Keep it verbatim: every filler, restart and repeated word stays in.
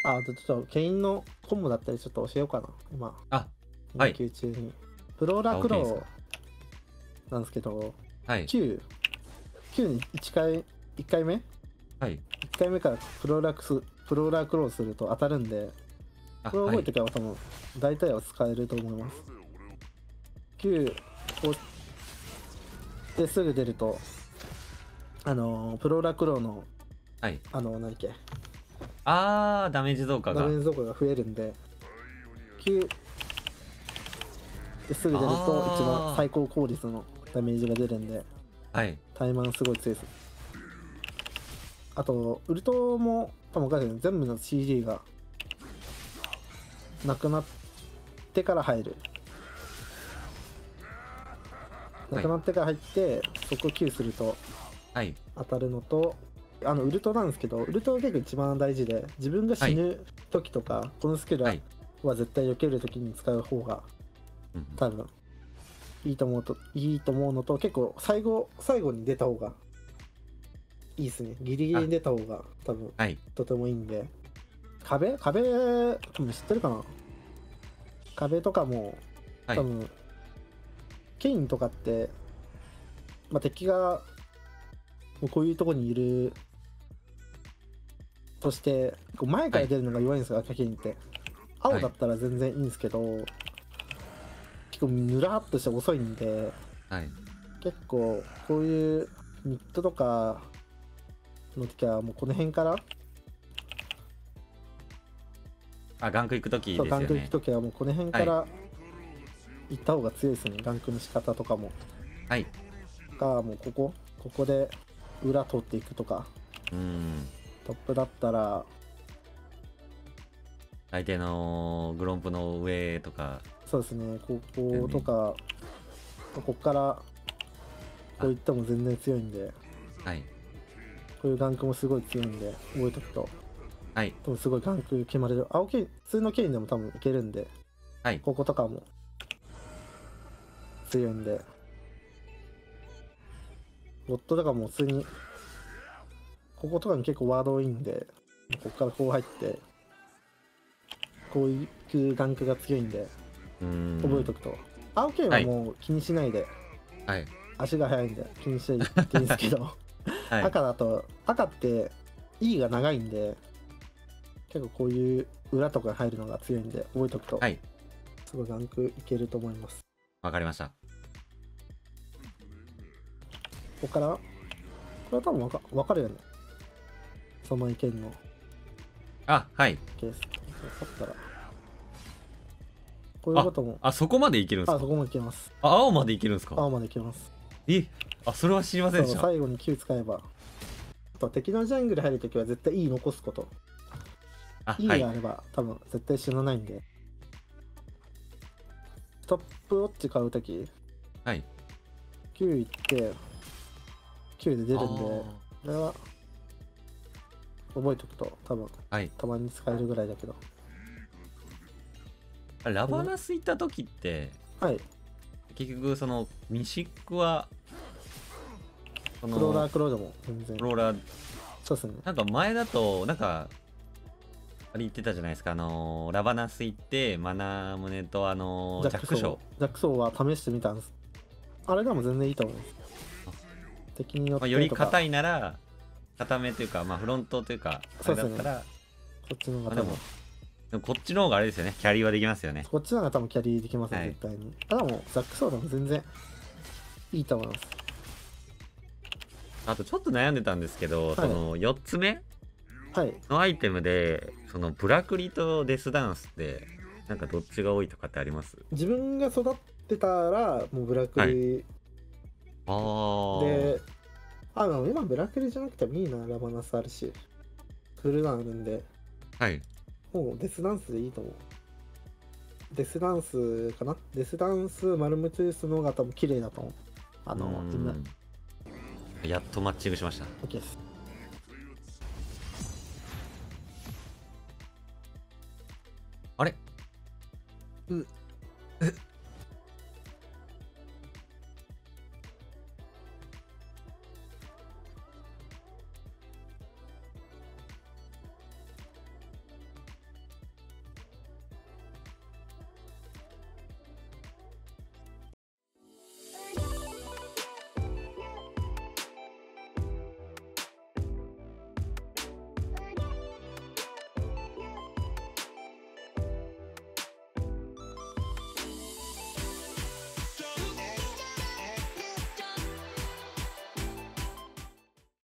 あ、あとちょっとケインのコンボだったりちょっと教えようかな、今。 あ、はい。 研究中に。フローラクロあ OK ですかーなんですけど、 はい。 きゅう、きゅうにいっかい、いっかいめ ?いっはい。 回目からフローラクス、フローラクローすると当たるんで、 あ、 これ覚えはい。 ておけば多分、大体は使えると思います。きゅうをですぐ出ると、あのー、プロラクローの、 はい。 あのー、何だっけ、 あー、ダメージ増加が。 ダメージ増加が増えるんで、きゅうですぐ出ると一番あ最高効率のダメージが出るんで、 ー。はい。 タイマンすごい強いです。あと、ウルトも多分分かるけど、全部の シージー がなくなってから入る。なくなってから入って、そこきゅうするとはい。 当たるのと、あのウルトなんですけど、ウルトが結構一番大事で、自分が死ぬ時とか、このスキルははい。 絶対避ける時に使う方がうん多分いいと思うといいと思うのと、結構最後最後に出た方がいいですね。ギリギリに出た方が多分はい。 とてもいいんで、壁壁多分知ってるかな。壁とかもはい。 多分、ケインとかって、まあ、敵がもうこういうとこにいるとして、こう前から出るのが弱いんですよ、赤ケインって。青だったら全然いいんですけど、結構ぬらっとして遅いんで、 はい。 結構こういうミッドとかの時はもうこの辺から、 あ、ガンク行くときですそうガンク行くよね。 時はもうこの辺から行った方が強いですね。ガンクの仕方とかも。 はい。 がもうここここで裏取っていくとか、 うーん。 トップだったら相手のグロンプの上とか。 そうですね、こことか、ここからこういったも全然強いんで、 はい。 こういうガンクもすごい強いんで、覚えておくとはい。 多分すごいガンク決まれる。青ケイン、普通のケインでも多分いけるんで、 はい。 こことかも強いんで、ボットとかも普通にこことかに結構ワード多いんで、ここからこう入ってこういうガンクが強いんで、 うーん。 覚えておくと。青ケインはもう気にしないで、 はい。 足が速いんで気にしていっていいんですけど、 はい。 赤だと、赤って E が長いんで、結構こういう裏とかに入るのが強いんで、覚えておくと、 はい。 すごいランクいけると思います。 わかりました。 ここから、これは多分わかわかるよね。その意見のあ、はい。 ケース。分かったら。こういうことも、 あ、そこまでいけるんですか？ あ、そこもいけます。 あ、青までいけるんですか？ 青までいけます。 え、あ、それは知りませんでそう、 した。 最後にきゅう使えば。あと敵のジャングル入るときは絶対 E 残すこと。 あ、 E はい。 があれば多分絶対死なないんで。ストップウォッチ買うとき、 はい。 きゅういって、きゅうで出るんで、 あーこれは覚えておくと多分はい。 たまに使えるぐらいだけど。 ラバナス行った時って、 はい。 結局、その、ミシックは、その、 クローラークロードも全然。 ローラー、 そうですね。 なんか前だと、なんか、あれ言ってたじゃないですか、あのー、ラバナス行って、マナムネと、あのー、ジャックショー。 ジャックソーは試してみたんです。あれでも全然いいと思います。敵によっまあ、 てよりとか、 硬いなら、硬めというか、まあ、フロントというか、あれだったら、 こっちの方が多分まあでも、でもこっちの方があれですよね、キャリーはできますよね。 こっちの方が多分キャリーできますね、 はい絶対に。あ、でも、ザックソーでも全然いいと思います。 あと、ちょっと悩んでたんですけど、 はいその、よっつめはい。 のアイテムで、その、ブラクリとデスダンスって、なんかどっちが多いとかってあります？ 自分が育ってたら、もうブラックリあー。 で、あ、でも今ブラックリじゃなくてもいいな、ラバナスあるし。フルダウンあるんで、 はい。 もうデスダンスでいいと思う。デスダンスかなデスダンス、マルムトゥースの方が多分綺麗だと思う。あの、 うーん今、 やっとマッチングしました。 OK です。 あれうん。